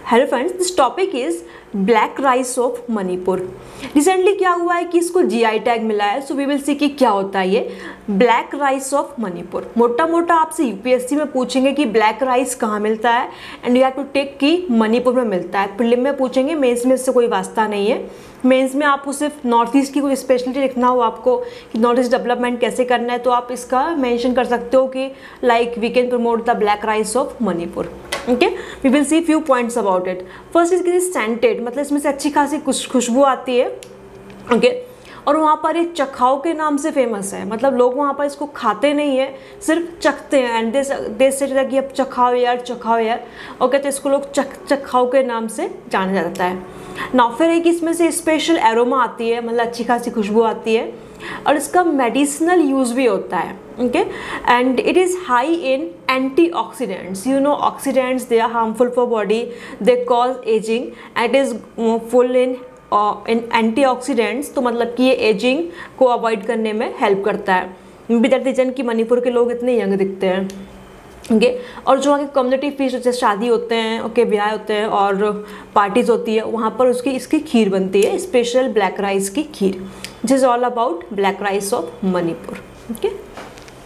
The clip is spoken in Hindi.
Hello friends, this topic is black rice of Manipur. Recently क्या हुआ है कि इसको जीआई टैग मिला है, सो वी विल सी कि क्या होता है ये ब्लैक राइस ऑफ मणिपुर। मोटा मोटा आपसे यूपीएससी में पूछेंगे कि ब्लैक राइस कहाँ मिलता है and you have to take कि मणिपुर में मिलता है। प्रीलिम में पूछेंगे, मेंस में इससे कोई वास्ता नहीं है। मेंस में आपको सिर्फ नॉर्थ ईस्ट की कोई स्पेशलिटी लिखना हो आपको कि नॉर्थ ईस्ट डेवलपमेंट कैसे करना है, तो आप इसका मेंशन कर सकते हो कि like we can promote the black rice of Manipur. Okay, we will see few points about it. First is कि सेंटेड, मतलब इसमें से अच्छी खासी खुशबू आती है। ओके, और वहाँ पर ये चखाओ के नाम से फेमस है, मतलब लोग वहाँ पर इसको खाते नहीं है, सिर्फ चखते हैं एंड देश से कि अब चखाओ यार चखाओ यार। ओके, तो इसको लोग चखाओ के नाम से जाना जाता है। नाउ फिर है कि इसमें से स्पेशल एरोमा आती है, मतलब अच्छी खासी खुशबू आती है और इसका मेडिसिनल यूज़ भी होता है। Okay, and it is high in antioxidants. You know oxidants they are harmful for body, they cause ageing and it is full in antioxidants. तो मतलब कि ये एजिंग को अवॉइड करने में हेल्प करता है। दैट रीजन कि मणिपुर के लोग इतने यंग दिखते हैं। ओके, और जो आगे कम्युनिटी फीस्ट जैसे शादी होते हैं, ओके, ब्याह होते हैं और पार्टीज होती है, वहाँ पर इसकी खीर बनती है, स्पेशल ब्लैक राइस की खीर। This is all about black rice of Manipur. Okay.